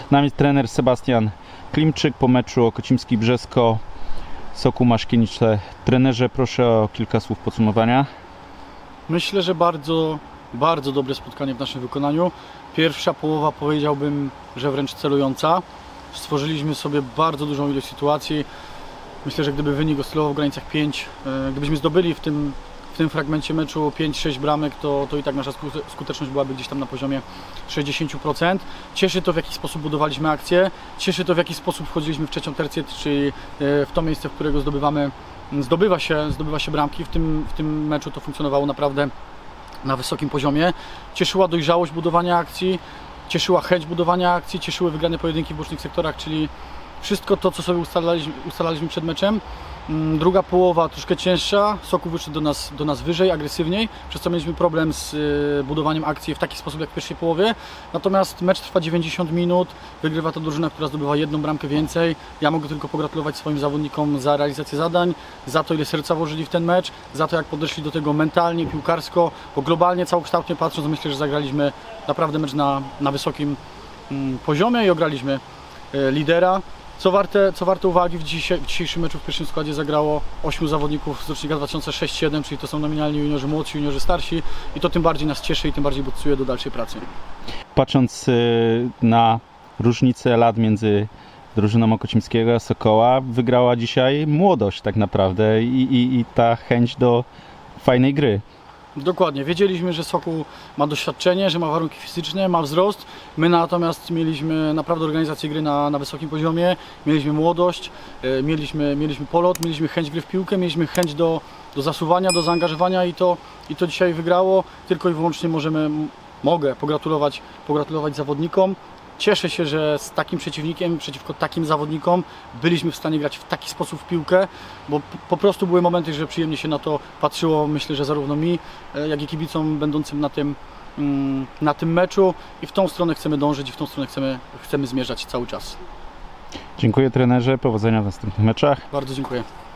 nami trener Sebastian Klimczyk po meczu Okocimski Brzesko, Sokół Maszkienice. Trenerze, proszę o kilka słów podsumowania. Myślę, że bardzo dobre spotkanie w naszym wykonaniu. Pierwsza połowa, powiedziałbym, że wręcz celująca. Stworzyliśmy sobie bardzo dużą ilość sytuacji. Myślę, że gdyby wynik oscylował w granicach 5, gdybyśmy zdobyli w tym fragmencie meczu 5-6 bramek, to i tak nasza skuteczność byłaby gdzieś tam na poziomie 60%. Cieszy to, w jaki sposób budowaliśmy akcję, cieszy to, w jaki sposób wchodziliśmy w trzecią tercję, czyli w to miejsce, w którego zdobywa się bramki. W tym meczu to funkcjonowało naprawdę na wysokim poziomie. Cieszyła dojrzałość budowania akcji, cieszyła chęć budowania akcji, cieszyły wygrane pojedynki w bocznych sektorach, czyli wszystko to, co sobie ustalaliśmy przed meczem. Druga połowa troszkę cięższa, Sokół wyszedł do nas wyżej, agresywniej, przez co mieliśmy problem z budowaniem akcji w taki sposób jak w pierwszej połowie. Natomiast mecz trwa 90 minut, wygrywa to drużyna, która zdobywa jedną bramkę więcej. Ja mogę tylko pogratulować swoim zawodnikom za realizację zadań, za to, ile serca włożyli w ten mecz, za to, jak podeszli do tego mentalnie, piłkarsko, bo globalnie, całokształtnie patrząc, myślę, że zagraliśmy naprawdę mecz na wysokim poziomie i ograliśmy lidera. Co warte uwagi, w dzisiejszym meczu w pierwszym składzie zagrało 8 zawodników z rocznika 2006-2007, czyli to są nominalni juniorzy młodsi, juniorzy starsi, i to tym bardziej nas cieszy i tym bardziej bodźcuje do dalszej pracy. Patrząc na różnicę lat między drużyną Okocimskiego a Sokoła, wygrała dzisiaj młodość tak naprawdę i ta chęć do fajnej gry. Dokładnie, wiedzieliśmy, że Sokół ma doświadczenie, że ma warunki fizyczne, ma wzrost. My natomiast mieliśmy naprawdę organizację gry na wysokim poziomie, mieliśmy młodość, mieliśmy polot, mieliśmy chęć gry w piłkę, mieliśmy chęć do zasuwania, do zaangażowania i to dzisiaj wygrało. Tylko i wyłącznie mogę pogratulować zawodnikom. Cieszę się, że z takim przeciwnikiem, przeciwko takim zawodnikom byliśmy w stanie grać w taki sposób w piłkę, bo po prostu były momenty, że przyjemnie się na to patrzyło, myślę, że zarówno mi, jak i kibicom będącym na tym meczu, i w tą stronę chcemy dążyć i w tą stronę chcemy zmierzać cały czas. Dziękuję trenerze, powodzenia w następnych meczach. Bardzo dziękuję.